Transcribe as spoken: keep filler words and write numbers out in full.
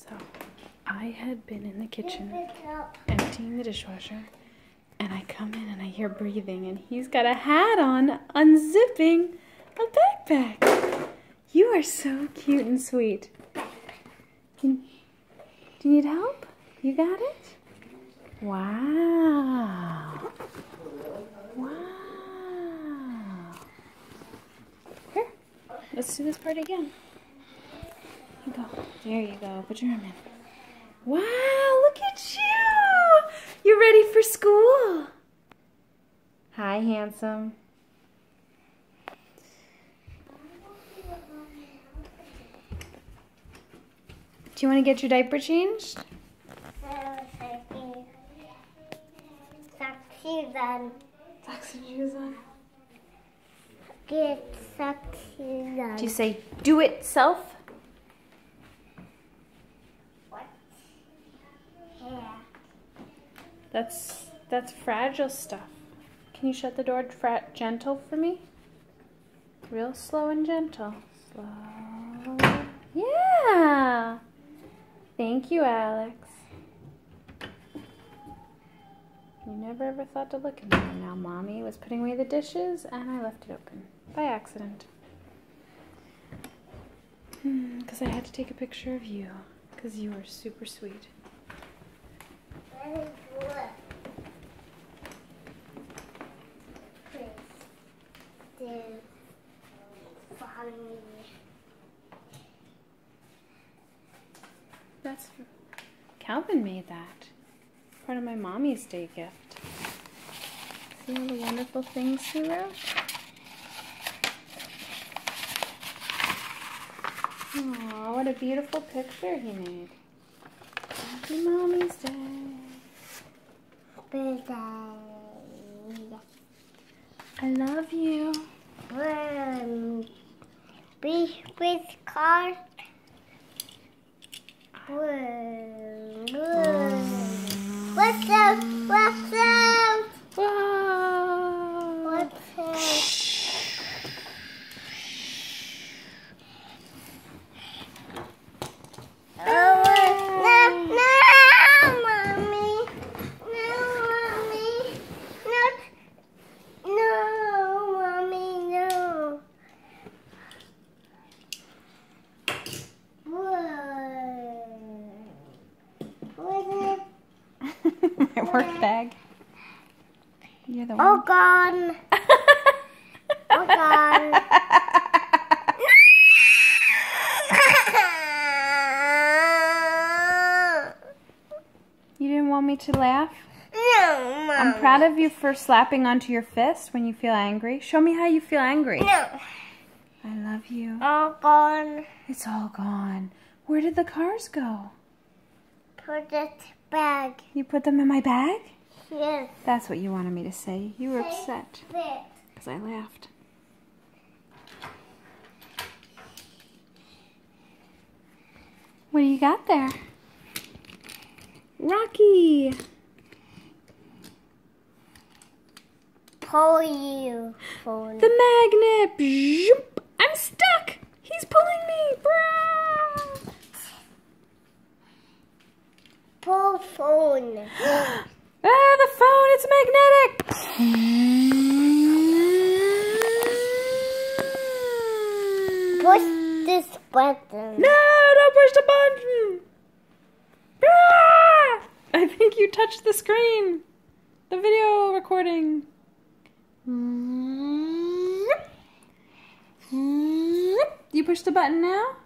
So, I had been in the kitchen emptying the dishwasher, and I come in and I hear breathing, and he's got a hat on, unzipping a backpack. You are so cute and sweet. Can, do you need help? You got it? Wow. Wow. Here, let's do this part again. Here you go. There you go. Put your arm in. Wow, look at you. You ready for school? Hi, handsome. Do you want to get your diaper changed? Socks on. Socks and shoes on. Get socks on. Do you say, do it self? What? Yeah. That's, that's fragile stuff. Can you shut the door fra gentle for me? Real slow and gentle. Slow. Yeah. Thank you, Alex. You never ever thought to look in there. Now Mommy was putting away the dishes and I left it open by accident. Because hmm, I had to take a picture of you because you were super sweet. Very good. Please do follow me. That's, Calvin made that. Part of my Mommy's Day gift. See all the wonderful things he wrote? Aw, what a beautiful picture he made. Happy Mommy's Day. Birthday. I love you. Um, be with car. What's up? What's up? Whoa! What's up? Oh, no, no, Mommy. No, Mommy. No, no, Mommy, no. My work bag. You're the one. Oh, gone. Oh, gone. You didn't want me to laugh? No, Mom. I'm proud of you for slapping onto your fist when you feel angry. Show me how you feel angry. No. I love you. All gone. It's all gone. Where did the cars go? Put it back. You put them in my bag? Yes. That's what you wanted me to say. You were upset because I laughed. What do you got there? Rocky. Pull you. Phone. The magnet. Zoop. I'm stuck. He's pulling me. Brah. Pull phone. Ah, the phone. It's magnetic. Push this button. No, don't push the button. Ah! I think you touched the screen. The video recording. You push the button now?